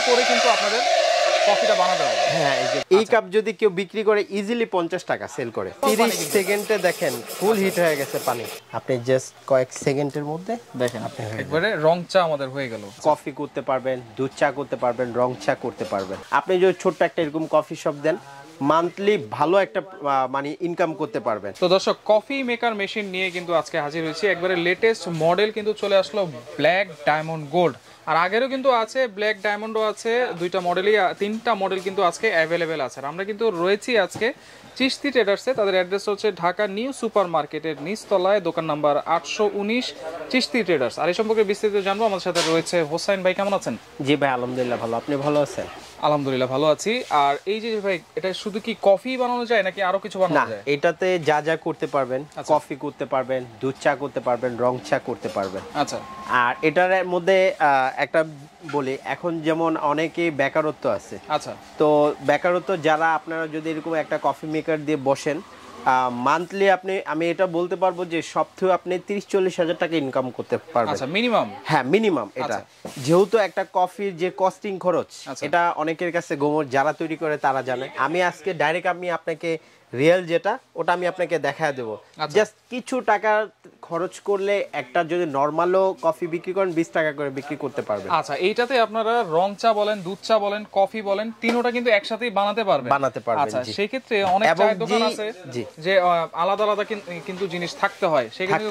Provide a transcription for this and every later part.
করে কিন্তু আপনাদের কফিটা বানাতে হবে। হ্যাঁ, এই কাপ যদি কেউ বিক্রি করে ইজিলি 50 টাকা সেল করে। 30 সেকেন্ডে দেখেন ফুল হিট হয়ে গেছে পানি। আপনি জাস্ট কয়েক সেকেন্ডের মধ্যে দেখেন একবারে রং চা আমাদের হয়ে গেল। কফি করতে পারবেন, দুধ চা করতে পারবেন, রং চা করতে পারবেন। আপনি যদি ছোট্ট একটা এরকম কফি শপ দেন, মান্থলি ভালো একটা মানে ইনকাম করতে পারবেন। তো দর্শক, কফি মেকার মেশিন নিয়ে কিন্তু আজকে হাজির হয়েছি। একবারে লেটেস্ট মডেল কিন্তু চলে আসলো, ব্ল্যাক ডায়মন্ড গোল্ড। আর আগেরও কিন্তু আছে, ব্ল্যাক ডায়মন্ডও আছে, দুইটা মডেলই, তিনটা মডেল কিন্তু আজকে অ্যাভেলেবেল আছে। আমরা কিন্তু রয়েছি আজকে চিস্তি ট্রেডার্সে। তাদের অ্যাড্রেস হচ্ছে ঢাকা নিউ সুপার মার্কেটের নিচতলায়, দোকান নাম্বার 819, চিস্তি ট্রেডার্স। আর এই সম্পর্কে বিস্তারিত জানবো। আমাদের সাথে রয়েছে হোসাইন ভাই। কেমন আছেন? জি ভাই, আলহামদুলিল্লাহ ভালো। আপনি ভালো আছেন? আলহামদুলিল্লাহ ভালো আছি। আর এই যে ভাই, এটা শুধু কি কফি বানানো যায় নাকি আরো কিছু বানানো যায়? এটাতে যা যা করতে পারবেন, কফি করতে পারবেন, দুধ চা করতে পারবেন, রং চা করতে পারবেন। আচ্ছা। আর এটার মধ্যে একটা বলি, এখন যেমন অনেকে বেকারত্ব আছে। আচ্ছা। তো বেকারত্ব যারা, আপনারা যদি এরকম একটা কফি মেকার দিয়ে বসেন, মান্থলি আমি এটা বলতে পারবো যে সবথেকে আপনি 30-40 হাজার টাকা ইনকাম করতে পারবেন। আচ্ছা, মিনিমাম? হ্যাঁ, মিনিমাম। এটা যেহেতু একটা কফির যে কস্টিং খরচ, এটা অনেকের কাছে গোমর, যারা তৈরি করে তারা জানে। আমি আজকে ডাইরেক্ট আপনাকে রিয়েল যেটা, ওটা আমি আপনাকে দেখায় দেবো। জাস্ট কিছু টাকা খরচ করলে একটা যদি নরমালও কফি বিক্রি করেন 20 টাকা করে বিক্রি করতে পারবেন। আচ্ছা, এইটাতে আপনারা রং চা বলেন, দুধ চা বলেন, কফি বলেন, তিনটা কিন্তু একসাথেই বানাতে পারবেন। আচ্ছা, সেই ক্ষেত্রে অনেক চায়ের দোকান আছে যে আলাদা আলাদা কিন্তু জিনিস থাকতে হয়, সেক্ষেত্রে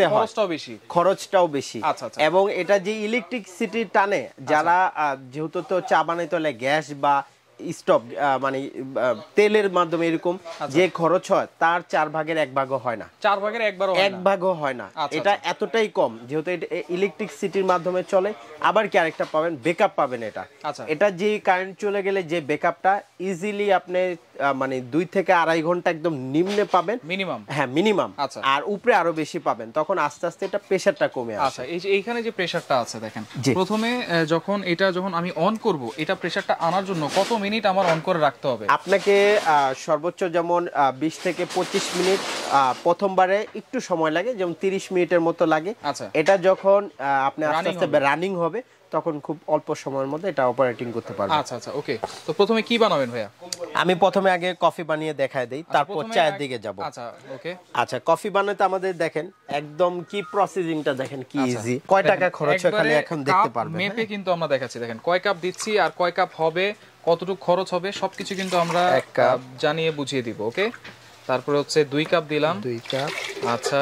খরচটাও বেশি। আচ্ছা। এবং এটা যে ইলেকট্রিসিটি টানে, যারা যেহেতু তো চা বানাইতে হলে গ্যাস বা স্টোভ মানে তেলের মাধ্যমে এরকম যে খরচ হয়, তার 4 ভাগের 1 ভাগও হয় না। 4 ভাগের 1 ভাগও হয় না। এটা এতটাই কম, যেহেতু এটা ইলেকট্রিসিটির মাধ্যমে চলে। আবার কি আরেকটা পাবেন, ব্যাকআপ পাবেন। এটা যে কারেন্ট চলে গেলে যে ব্যাকআপটা ইজিলি আপনি মানে 2 থেকে 2.5 ঘন্টা একদম নিম্নে পাবেন মিনিমাম। হ্যাঁ, মিনিমাম। আর উপরে আরো বেশি পাবেন। তখন আস্তে আস্তে এটা প্রেসারটা কমে আসে। আচ্ছা, এই যে এইখানে যে প্রেসারটা আছে দেখেন, প্রথমে যখন আমি অন করব, এটা প্রেসারটা আনার জন্য কত মিনিট আমার অন করে রাখতে হবে? আপনাকে সর্বোচ্চ যেমন 20 থেকে 25 মিনিট, প্রথমবারে একটু সময় লাগে, যেমন 30 মিনিটের মতো লাগে। আচ্ছা। এটা যখন আপনি আস্তে আস্তে রানিং হবে, তখন খুব অল্প সময়ের মধ্যে এটা অপারেটিং করতে পারবেন। আচ্ছা, ওকে। তো প্রথমে কি বানাবেন ভাইয়া? আমি প্রথমে আগে কফি বানিয়ে দেখায় দেই, তারপর চায়ের দিকে যাব। আচ্ছা, ওকে। আচ্ছা, কফি বানাতে আমাদের দেখেন একদম কি প্রসেসিংটা দেখেন কি ইজি। কয় টাকা খরচ হয় খালি এখন দেখতে পারবেন। মেপে কিন্তু আমরা দেখাচ্ছি, দেখেন কয় কাপ দিচ্ছি আর কয় কাপ হবে, কতটুকু খরচ হবে, সবকিছু কিন্তু আমরা জানিয়ে বুঝিয়ে দিব। ওকে। তারপরে হচ্ছে 2 কাপ দিলাম। 2 কাপ। আচ্ছা,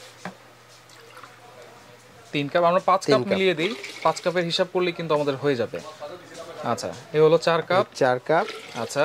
3 কাপ। আমরা 5 কাপ মিলিয়ে দিই। 5 কাপের হিসাব করলে কিন্তু আমাদের হয়ে যাবে। আচ্ছা, এই হলো 4 কাপ। 4 কাপ। আচ্ছা,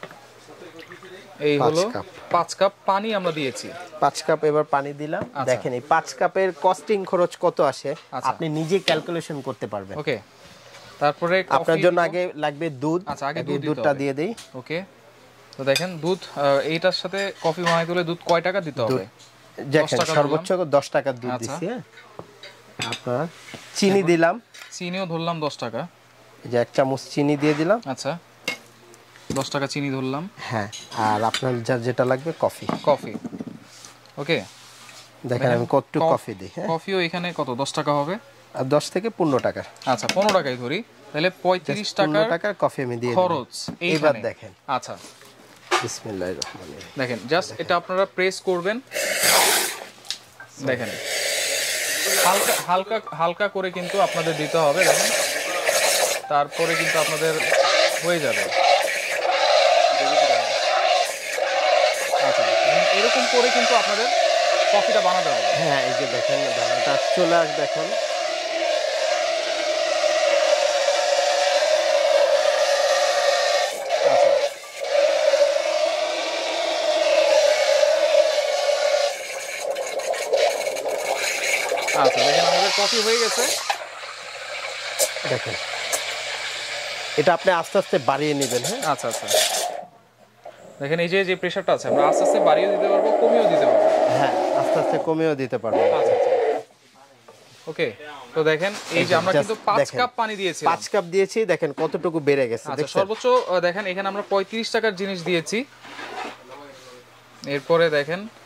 এই হলো 5 কাপ পানি আমরা দিয়েছি। 5 কাপ এবার পানি দিলাম। দেখেন এই 5 কাপের কস্টিং খরচ কত আসে আপনি নিজে ক্যালকুলেশন করতে পারবেন। ওকে। তারপরে আপনার জন্য আগে লাগবে দুধ। আচ্ছা, আগে দুধটা দিয়ে দেই। ওকে। তো দেখেন দুধ, এইটার সাথে কফি বানাইতে হলে দুধ কয় টাকা দিতে হবে? দেখেন সর্বোচ্চ 10 টাকা দুধ দিছি। আপনার চিনি দিলাম। চিনিও ধরলাম 10 টাকা। এই যে 1 চামচ চিনি দিয়ে দিলাম। আচ্ছা, 10 টাকা চিনি ধরলাম। হ্যাঁ, আর আপনার যেটা লাগবে কফি। ওকে। দেখেন আমি কত কফি দিই। কফিও এখানে কত, 10 টাকা হবে? আর 10 থেকে 15 টাকা। আচ্ছা, 15 টাকাই ধরি, তাহলে 35 টাকার কফি আমি দিয়ে খরচ। এবার দেখেন। আচ্ছা, বিসমিল্লাহির রহমানির রহিম। দেখেন জাস্ট এটা আপনারা প্রেস করবেন। দেখেন হালকা হালকা হালকা করে কিন্তু আপনাদের দিতে হবে। দেখেন, তারপরে কিন্তু আপনাদের হয়ে যাবে। আচ্ছা, এরকম করে কিন্তু আপনাদের কফিটা বানাতে হবে। হ্যাঁ, এই যে দেখেন দানাটা চলে আসবে এখন। আচ্ছা, দেখেন আমাদের কফি হয়ে গেছে। দেখেন এটা আপনি আস্তে আস্তে বাড়িয়ে নেবেন। হ্যাঁ, আচ্ছা। দেখেন এই যে প্রেসারটা আছে, আমরা আস্তে আস্তে বাড়িয়ে দিতে পারবো, কমিয়েও দিতে পারবো। হ্যাঁ, আস্তে আস্তে কমিয়েও দিতে পারবো। আচ্ছা, ওকে। তো দেখেন এই যে আমরা কিন্তু 5 কাপ পানি দিয়েছি। 5 কাপ দিয়েছি, দেখেন কতটুকু বেড়ে গেছে। দেখেন সর্বোচ্চ দেখেন এখানে আমরা 35 টাকার জিনিস দিয়েছি। এরপরে দেখেন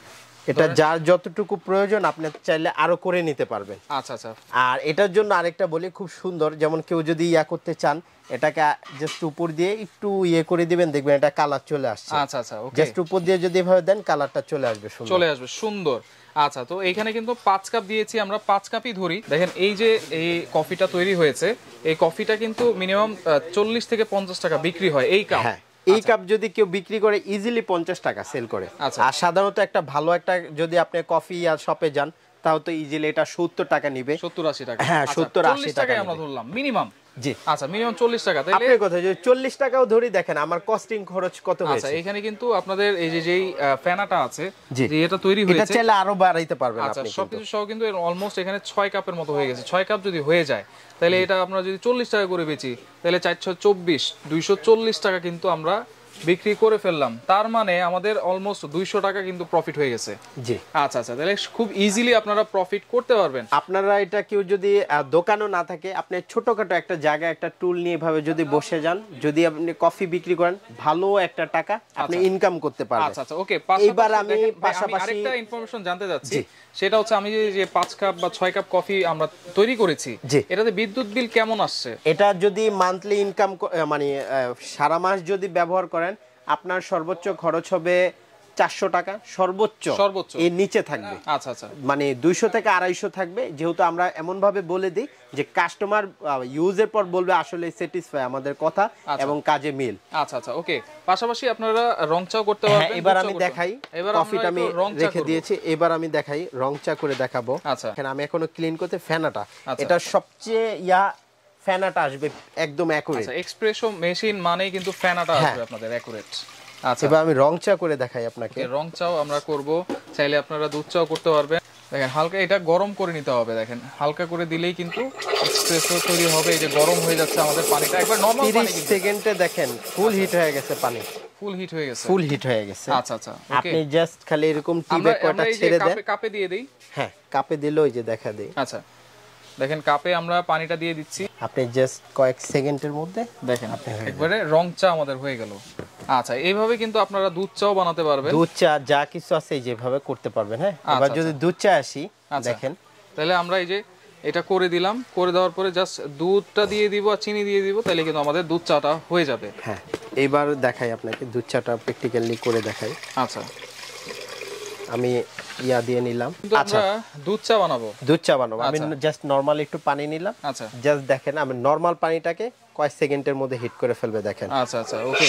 এটা যার যতটুকু প্রয়োজন আপনি চাইলে আরো করে নিতে পারবেন। আচ্ছা আচ্ছা। আর এটার জন্য আরেকটা বলি, খুব সুন্দর, যেমন কেউ যদি করতে চান, এটাকে জাস্ট উপর দিয়ে একটু করে দিবেন, দেখবেন এটা কালার চলে আসছে। আচ্ছা আচ্ছা, ওকে। জাস্ট উপর দিয়ে যদি এভাবে দেন কালারটা চলে আসবে, সুন্দর। আচ্ছা, তো এইখানে কিন্তু 5 কাপ দিয়েছি আমরা, 5 কাপই ধরি। দেখেন এই যে এই কফিটা তৈরি হয়েছে, এই কফিটা কিন্তু মিনিমাম 40 থেকে 50 টাকা বিক্রি হয় এই কাপ। হ্যাঁ, এই কাপ যদি কেউ বিক্রি করে ইজিলি 50 টাকা সেল করে। আর সাধারণত একটা ভালো একটা যদি আপনি কফি আর শপে যান, তাও তো ইজিলি এটা 70 টাকা নিবে, 70-80 টাকা। হ্যাঁ, 70-80 টাকা আমরা ধরলাম মিনিমাম। জি, আচ্ছা, মিনিমাম 40 টাকা। তাহলে আপনার কথা যদি 40 টাকাও ধরি, দেখেন আমার কস্টিং খরচ কত হয়েছে। আচ্ছা, এখানে কিন্তু আপনাদের এই যে যেই ফেনাটা আছে, যে এটা তৈরি হয়েছে, এটা চাইলে আরো বাড়াইতে পারবেন আপনি। আচ্ছা, সবকিছু সহ কিন্তু অলমোস্ট এখানে 6 কাপের মতো হয়ে গেছে। 6 কাপ যদি হয়ে যায়, তাহলে এটা আমরা যদি 40 টাকা করে বেচি, তাহলে 424 240 টাকা কিন্তু আমরা বিক্রি করে ফেললাম। তার মানে আমাদের অলমোস্ট 200 টাকা কিন্তু প্রফিট হয়ে গেছে। জি, আচ্ছা আচ্ছা, তাহলে খুব ইজিলি আপনারা প্রফিট করতে পারবেন। আপনারা এটা কেউ যদি দোকানও না থাকে, আপনি ছোটখাটো একটা জায়গায় একটা টুল নিয়ে ভাবে যদি বসে যান, যদি আপনি কফি বিক্রি করেন, ভালো একটা টাকা আপনি ইনকাম করতে পারবেন। আচ্ছা আচ্ছা, ওকে। এবার আমি পাশাপাশি আরেকটা ইনফরমেশন জানতে যাচ্ছি, সেটা হচ্ছে আমি যে 5 কাপ বা 6 কাপ কফি আমরা তৈরি করেছি, এটাতে বিদ্যুৎ বিল কেমন আসছে? এটা যদি মান্থলি ইনকাম মানে সারা মাস যদি ব্যবহার করেন, আপনার সর্বোচ্চ খরচ হবে 400 টাকা, সর্বোচ্চ এর নিচে থাকবে। আচ্ছা আচ্ছা, মানে 200 থেকে 250 থাকবে, যেহেতু আমরা এমন ভাবে বলে দিই যে কাস্টমার ইউজের পর বলবে আসলে স্যাটিসফাই আমাদের কথা এবং কাজে মিল। আচ্ছা আচ্ছা, ওকে। পাশাপাশি আপনারা রং চাও করতে পারবেন। এবার আমি দেখাই, কফিটা আমি রেখে দিয়েছি, এবার আমি দেখাই রং চা করে দেখাবো। আচ্ছা, এখানে আমি এখনো ক্লিন করতে ফেনাটা, এটা সবচেয়ে ফেনাটা আসবে একদম অ্যাকুরেট। আচ্ছা, এক্সপ্রেসো মেশিন মানেই কিন্তু ফেনাটা আসবে আপনাদের অ্যাকুরেট। আচ্ছা, এবার আমি রং চা করে দেখাই আপনাকে। রং চাও আমরা করব, চাইলে আপনারা দুধ চাও করতে পারবেন। দেখেন হালকা এটা গরম করে নিতে হবে, দেখেন হালকা করে দিলেই কিন্তু এক্সপ্রেসো তৈরি হবে। এই যে গরম হয়ে যাচ্ছে আমাদের পানিটা, একবার নরমাল পানি, 30 সেকেন্ডে দেখেন ফুল হিট হয়ে গেছে, পানি ফুল হিট হয়ে গেছে, ফুল হিট হয়ে গেছে। আচ্ছা আচ্ছা, আপনি জাস্ট খালি এরকম টিপে কয়টা ছেড়ে দেন, কাপে দিয়ে দেই। হ্যাঁ, কাপে দিলেই যে দেখা দেই। আচ্ছা, দেখেন কাপে আমরা পানিটা দিয়ে দিচ্ছি, আপনি জাস্ট কয়েক সেকেন্ডের মধ্যে দেখেন একবারে রং চা আমাদের হয়ে গেল। আচ্ছা, এইভাবে কিন্তু আপনারা দুধ চাও বানাতে পারবেন, দুধ চা যা কিছু আছে যেভাবে করতে পারবেন। হ্যাঁ, এবার যদি দুধ চা আসি, দেখেন তাহলে আমরা এই যে এটা করে দিলাম, করে দেওয়ার পরে জাস্ট দুধটা দিয়ে দিব আর চিনি দিয়ে দিব, তাহলে কিন্তু আমাদের দুধ চাটা হয়ে যাবে। হ্যাঁ, এবার দেখাই আপনাকে দুধ চাটা প্র্যাকটিক্যালি করে দেখাই। আচ্ছা, আমি দিয়ে নিলাম। আচ্ছা, দুধ চা বানাবো, আমি জাস্ট নরমাল একটু পানি নিলাম। আচ্ছা, জাস্ট দেখেন আমি নরমাল পানিটাকে কয়েক সেকেন্ডের মধ্যে হিট করে ফেলবে, দেখেন। আচ্ছা আচ্ছা, ওকে,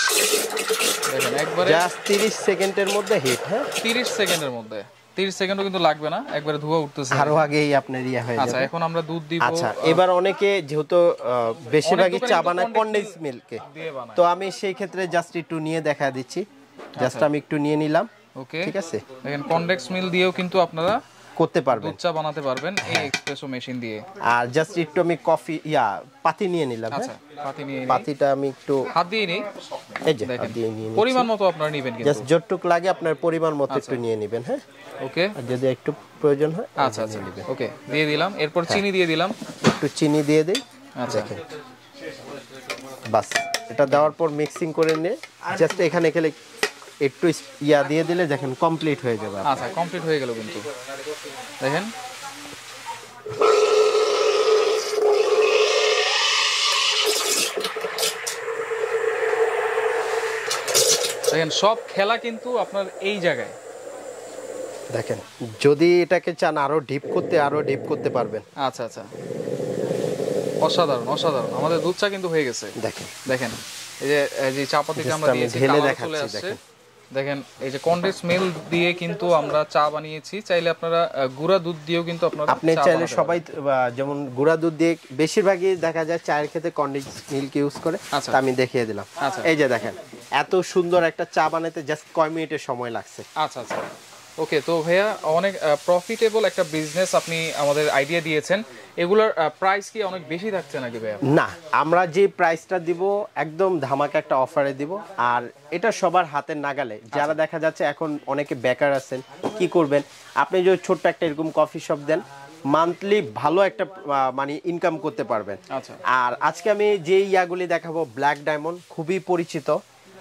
দেখেন একবারে জাস্ট 30 সেকেন্ডের মধ্যে হিট। হ্যাঁ, 30 সেকেন্ডের মধ্যে, 30 সেকেন্ডও কিন্তু লাগবে না, একবারে ধোঁয়া উঠতেছে, আরো আগেই আপনার হয়ে যাবে। আচ্ছা, এখন আমরা দুধ দিব। আচ্ছা, এবার অনেকে যেহেতু বেশিরভাগই চা বানায় কনডেন্স মিল্কে, তো আমি সেই ক্ষেত্রে জাস্ট একটু নিয়ে দেখা দিচ্ছি। জাস্ট আমি একটু নিয়ে নিলাম, ওকে, ঠিক আছে। দেখেন কনডেন্স মিল দিয়েও কিন্তু আপনারা করতে পারবেন, দুধ চা বানাতে পারবেন এই এক্সপ্রেসো মেশিন দিয়ে। আর জাস্ট একটু আমি কফি পাতি নিয়ে নিলাম। আচ্ছা, পাতিটা আমি একটু হাত দিয়ে নিই, এই যে হাত দিয়ে নিয়ে পরিমাণ মতো আপনারা নেবেন, কিন্তু জাস্ট যতটুকু লাগে আপনার পরিমাণ মতো একটু নিয়ে নেবেন। হ্যাঁ, ওকে, আর যদি একটু প্রয়োজন হয় আচ্ছা আচ্ছা, ওকে, দিয়ে দিলাম। এরপর চিনি দিয়ে দিলাম, একটু চিনি দিয়ে দেই। আচ্ছা, দেখেন বাস, এটা দেওয়ার পর মিক্সিং করে নিয়ে জাস্ট এখানে খেলে একটু দিয়ে দিলে দেখেন কমপ্লিট হয়ে যাবে। আচ্ছা, কমপ্লিট হয়ে গেল কিন্তু দেখেন। দেখেন সব খেলা কিন্তু আপনার এই জায়গায়, দেখেন যদি এটাকে চান আরো ডিপ করতে পারবেন। আচ্ছা আচ্ছা, অসাধারণ অসাধারণ, আমাদের দুধ চা কিন্তু হয়ে গেছে। দেখেন দেখেন এই যে চাপাতিটা আমরা দিয়েছি, ঢেলে চলে দেখাচ্ছি। আসছে, দেখেন এই যে কনডেন্স মিল্ক দিয়ে কিন্তু আমরা চা বানিয়েছি। চাইলে আপনারা গুঁড়া দুধ দিয়েও কিন্তু আপনি চাইলে সবাই যেমন গুঁড়া দুধ দিয়ে বেশিরভাগই দেখা যায় চায়ের ক্ষেত্রে কনডেন্স মিল্ক ইউজ করে, তা আমি দেখিয়ে দিলাম। এই যে দেখেন এত সুন্দর একটা চা বানাতে জাস্ট কয় মিনিটের সময় লাগছে। আচ্ছা আচ্ছা, ওকে। তো ভাইয়া অনেক প্রফিটেবল একটা বিজনেস আপনি আমাদের আইডিয়া দিয়েছেন। এগুলোর প্রাইস কি অনেক বেশি থাকছে নাকি ভাইয়া? না, আমরা যে প্রাইসটা দিব একদম ধামাকা একটা অফারে দিব, আর এটা সবার হাতের নাগালে। যারা দেখা যাচ্ছে এখন অনেকে বেকার আছেন, কি করবেন, আপনি যদি ছোট্ট একটা এরকম কফি শপ দেন, মান্থলি ভালো একটা মানে ইনকাম করতে পারবেন। আচ্ছা, আর আজকে আমি যে ইয়াগুলি দেখাবো ব্ল্যাক ডায়মন্ড, খুবই পরিচিত।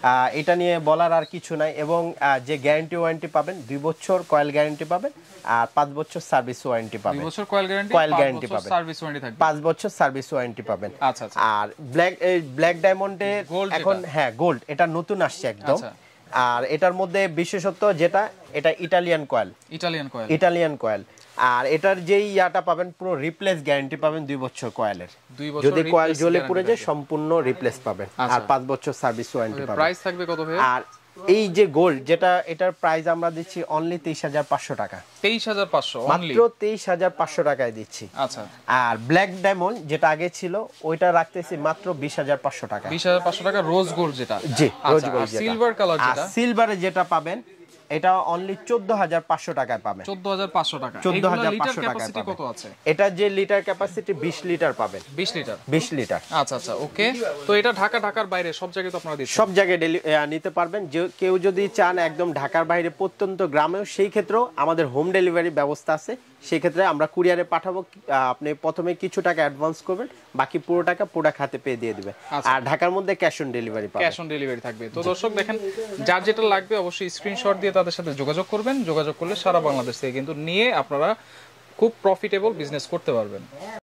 এটা নিয়ে বলার আর কিছু নাই। এবং যে গ্যারান্টি ওয়ারেন্টি পাবেন 2 বছর কয়েল গ্যারান্টি পাবেন আর 5 বছর সার্ভিস ওয়ারেন্টি পাবেন। 2 বছর কয়েল গ্যারান্টি পাবেন, সার্ভিস ওয়ারেন্টি থাকবে, 5 বছর সার্ভিস ওয়ারেন্টি পাবেন। আচ্ছা আচ্ছা। আর ব্ল্যাক ডায়মন্ডে এখন হ্যাঁ গোল্ড, এটা নতুন আসছে একদম। আর এটার মধ্যে বিশেষত্ব যেটা, এটা ইটালিয়ান কয়েল। আর এটার যেই ইয়াটা পাবেন পুরো রিপ্লেস গ্যারান্টি পাবেন 2 বছর কয়েলের, যদি কয়েল জ্বলে পুড়ে যায় সম্পূর্ণ রিপ্লেস পাবেন। আর 5 বছর সার্ভিস ওয়ারেন্টি পাবেন। প্রাইস থাকবে কত ভাই? আর এই যে গোল্ড যেটা, এটার প্রাইস আমরা দিচ্ছি অনলি 23,500 টাকা। 23,500 মাত্র 23,500 টাকায় দিচ্ছি। আচ্ছা। আর ব্ল্যাক ডায়মন্ড যেটা আগে ছিল ওইটা রাখতেছি মাত্র 20,500 টাকা। 20,500 টাকা রোজ গোল্ড যেটা। জি, রোজ গোল্ড যেটা। সিলভার কালার যেটা, সিলভারে যেটা পাবেন এটা অনলি 14,500 টাকায় পাবেন। 14,500 টাকা। 14,500 টাকায় পাবেন। কত আছে এটা যে লিটার ক্যাপাসিটি 20 লিটার পাবেন। 20 লিটার। আচ্ছা আচ্ছা, ওকে। তো এটা ঢাকার বাইরে সব জায়গায় তো আপনারা দিচ্ছেন? সব জায়গায় নিতে পারবেন। যে কেউ যদি চান একদম ঢাকার বাইরে প্রত্যন্ত গ্রামেও, সেই ক্ষেত্রেও আমাদের হোম ডেলিভারি ব্যবস্থা আছে। সেই ক্ষেত্রে আমরা কুরিয়ারে পাঠাবো। আপনি প্রথমে কিছু টাকা অ্যাডভান্স করবেন, বাকি পুরো টাকা প্রোডাক্ট হাতে পেয়ে দিয়ে দিবেন। আর ঢাকার মধ্যে ক্যাশ অন ডেলিভারি পাবেন। ক্যাশ অন ডেলিভারি থাকবে। তো দর্শক দেখেন, যার যেটা লাগবে অবশ্যই স্ক্রিনশট দিয়ে তাদের সাথে যোগাযোগ করবেন। যোগাযোগ করলে সারা বাংলাদেশ থেকে কিন্তু নিয়ে আপনারা খুব প্রফিটেবল বিজনেস করতে পারবেন।